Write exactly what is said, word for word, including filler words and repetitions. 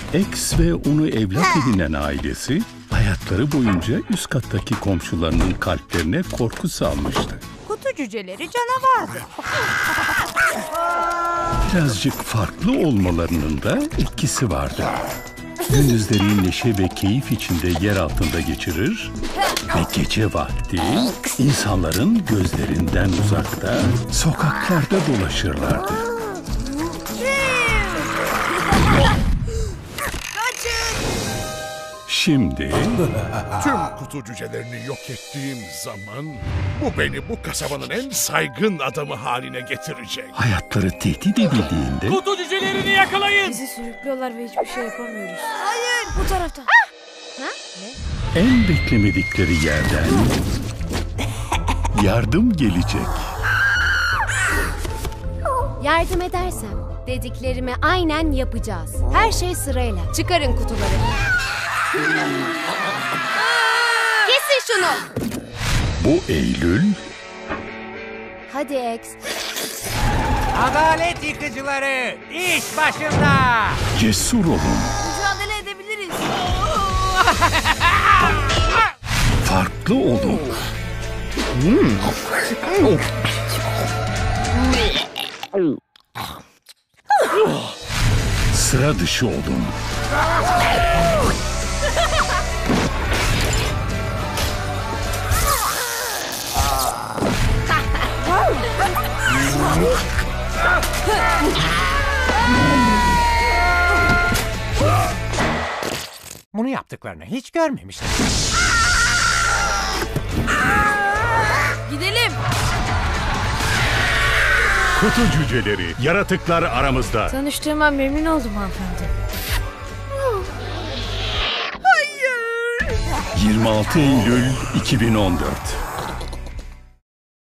X ve onu evlat edinen ailesi hayatları boyunca üst kattaki komşularının kalplerine korku salmıştı. Kutu cüceleri canavardı. Birazcık farklı olmalarının da etkisi vardı. Gündüzleri neşe ve keyif içinde yer altında geçirir ve gece vakti insanların gözlerinden uzakta sokaklarda dolaşırlardı. Şimdi tüm kutu cücelerini yok ettiğim zaman bu beni bu kasabanın en saygın adamı haline getirecek. hayatları tehdit edildiğinde Kutu cücelerini yakalayın. Bizi sürüklüyorlar ve hiçbir şey yapamıyoruz. Hayır. Bu tarafta. Ha? Ne? en beklemedikleri yerden yardım gelecek. Yardım edersem dediklerimi aynen yapacağız. Her şey sırayla. Çıkarın kutuları. Kesin şunu. Bu Eylül Hadi X. Adalet yıkıcıları iş başında. cesur olun. Mücadele edebiliriz. Farklı olun. Sıra dışı olun. Bunu yaptıklarını hiç görmemiştim. Gidelim. Kutu cüceleri, yaratıklar aramızda. Tanıştığıma memnun oldum hanımefendi. yirmi altı Eylül iki bin on dört